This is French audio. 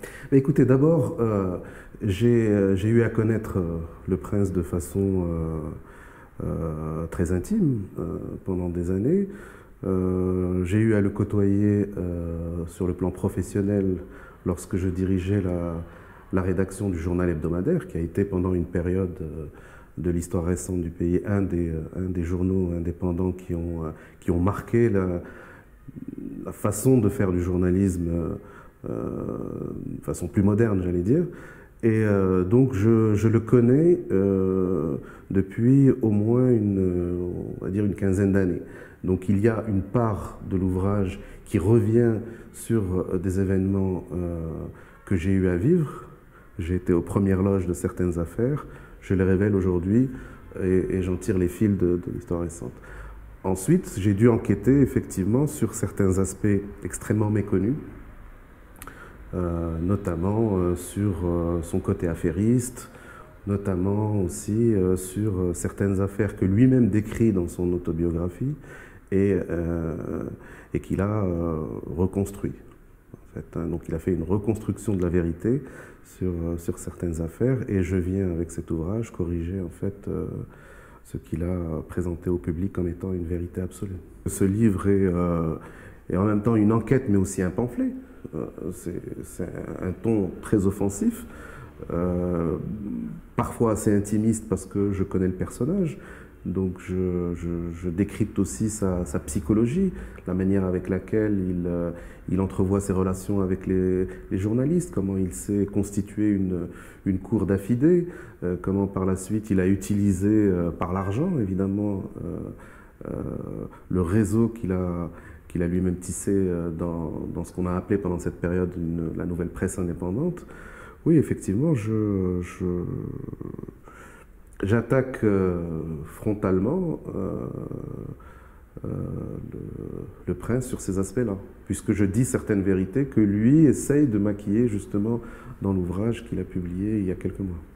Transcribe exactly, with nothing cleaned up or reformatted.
Mais écoutez, d'abord, euh, j'ai euh, j'ai eu à connaître euh, le prince de façon euh, euh, très intime euh, pendant des années. Euh, j'ai eu à le côtoyer euh, sur le plan professionnel lorsque je dirigeais la, la rédaction du journal hebdomadaire, qui a été pendant une période euh, de l'histoire récente du pays un des, euh, un des journaux indépendants qui ont, euh, qui ont marqué la, la façon de faire du journalisme euh, de façon plus moderne, j'allais dire. Et euh, donc je, je le connais euh, depuis au moins une, on va dire une quinzaine d'années. Donc il y a une part de l'ouvrage qui revient sur des événements euh, que j'ai eu à vivre. J'ai été aux premières loges de certaines affaires, je les révèle aujourd'hui et, et j'en tire les fils de, de l'histoire récente. Ensuite, j'ai dû enquêter effectivement sur certains aspects extrêmement méconnus, euh, notamment euh, sur euh, son côté affairiste, notamment aussi euh, sur euh, certaines affaires que lui-même décrit dans son autobiographie et, euh, et qu'il a euh, reconstruit. En fait, hein. Donc il a fait une reconstruction de la vérité sur, euh, sur certaines affaires et je viens avec cet ouvrage corriger en fait euh, ce qu'il a présenté au public comme étant une vérité absolue. Ce livre est, euh, est en même temps une enquête mais aussi un pamphlet. Euh, c'est un ton très offensif. Euh, parfois assez intimiste parce que je connais le personnage, donc je, je, je décrypte aussi sa, sa psychologie, la manière avec laquelle il, euh, il entrevoit ses relations avec les, les journalistes, comment il s'est constitué une, une cour d'affidés, euh, comment par la suite il a utilisé euh, par l'argent évidemment euh, euh, le réseau qu'il a qu'il a lui-même tissé dans, dans ce qu'on a appelé pendant cette période une, la nouvelle presse indépendante. Oui, effectivement, je, je, j'attaque euh, frontalement euh, euh, le, le prince sur ces aspects-là, puisque je dis certaines vérités que lui essaye de maquiller justement dans l'ouvrage qu'il a publié il y a quelques mois.